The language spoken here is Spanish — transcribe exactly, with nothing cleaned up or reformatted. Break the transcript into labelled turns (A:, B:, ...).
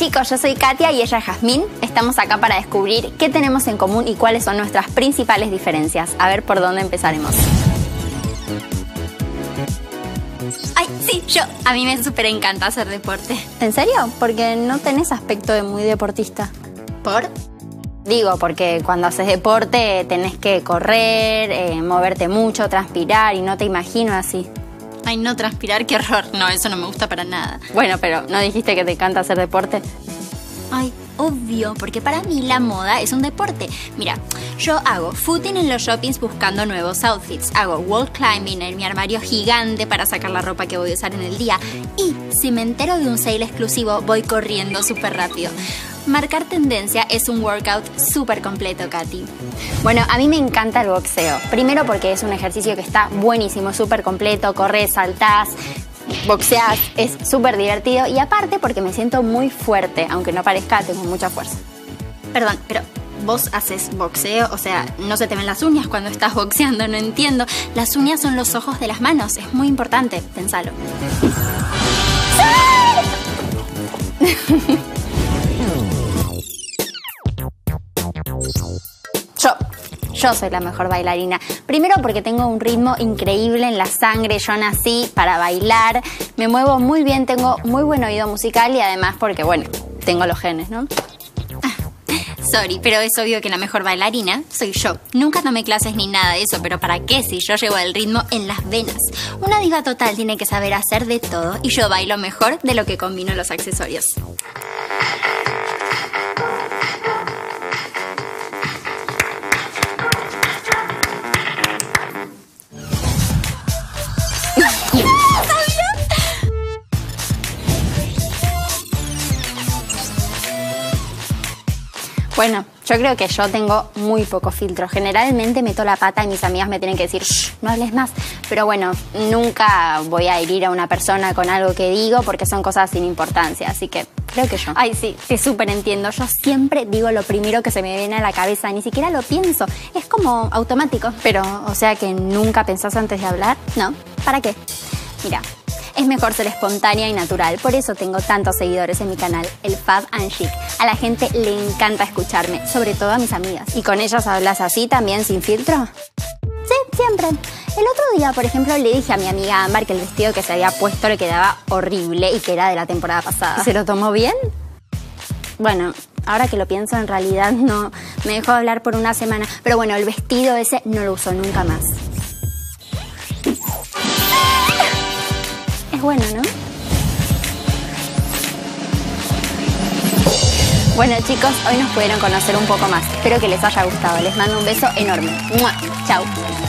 A: chicos, yo soy Katia y ella es Jazmín. Estamos acá para descubrir qué tenemos en común y cuáles son nuestras principales diferencias. A ver por dónde empezaremos. Ay, sí, yo. A mí me súper encanta hacer deporte. ¿En serio? Porque no tenés aspecto de muy deportista. ¿Por? Digo, porque cuando haces deporte tenés que correr, eh, moverte mucho, transpirar y no te imagino así.
B: Ay, no, transpirar, qué horror. No, eso no me gusta para nada.
A: Bueno, pero ¿no dijiste que te encanta hacer deporte?
B: Ay, obvio, porque para mí la moda es un deporte. Mira, yo hago footing en los shoppings buscando nuevos outfits. Hago wall climbing en mi armario gigante para sacar la ropa que voy a usar en el día. Y si me entero de un sale exclusivo, voy corriendo súper rápido. Marcar tendencia es un workout súper completo, Katy.
A: Bueno, a mí me encanta el boxeo. Primero porque es un ejercicio que está buenísimo, súper completo. Corres, saltás, boxeás, es súper divertido. Y aparte porque me siento muy fuerte, aunque no parezca, tengo mucha fuerza.
B: Perdón, pero ¿vos haces boxeo? O sea, ¿no se te ven las uñas cuando estás boxeando? No entiendo. Las uñas son los ojos de las manos. Es muy importante, pensalo. ¡Sí! Yo, yo soy la mejor bailarina. Primero porque tengo un ritmo increíble en la sangre. Yo nací para bailar. Me muevo muy bien, tengo muy buen oído musical y además porque, bueno, tengo los genes, ¿no? Ah, sorry, pero es obvio que la mejor bailarina soy yo. Nunca tomé clases ni nada de eso, pero ¿para qué si yo llevo el ritmo en las venas? Una diva total tiene que saber hacer de todo y yo bailo mejor de lo que combino los accesorios.
A: Bueno, yo creo que yo tengo muy poco filtro. Generalmente meto la pata y mis amigas me tienen que decir, shh, no hables más. Pero bueno, nunca voy a herir a una persona con algo que digo porque son cosas sin importancia. Así que creo que yo. Ay, sí, te súper entiendo. Yo siempre digo lo primero que se me viene a la cabeza. Ni siquiera lo pienso. Es como automático. Pero, o sea que nunca pensás antes de hablar. No. ¿Para qué? Mira. Es mejor ser espontánea y natural, por eso tengo tantos seguidores en mi canal, el Fab and Chic. A la gente le encanta escucharme, sobre todo a mis amigas. ¿Y con ellas hablas así también, sin filtro? Sí, siempre. El otro día, por ejemplo, le dije a mi amiga Ámbar que el vestido que se había puesto le quedaba horrible y que era de la temporada pasada.
B: ¿Se lo tomó bien?
A: Bueno, ahora que lo pienso, en realidad no me dejó hablar por una semana. Pero bueno, el vestido ese no lo usó nunca más. Es bueno, ¿no? Bueno, chicos, hoy nos pudieron conocer un poco más. Espero que les haya gustado. Les mando un beso enorme. ¡Mua! Chau.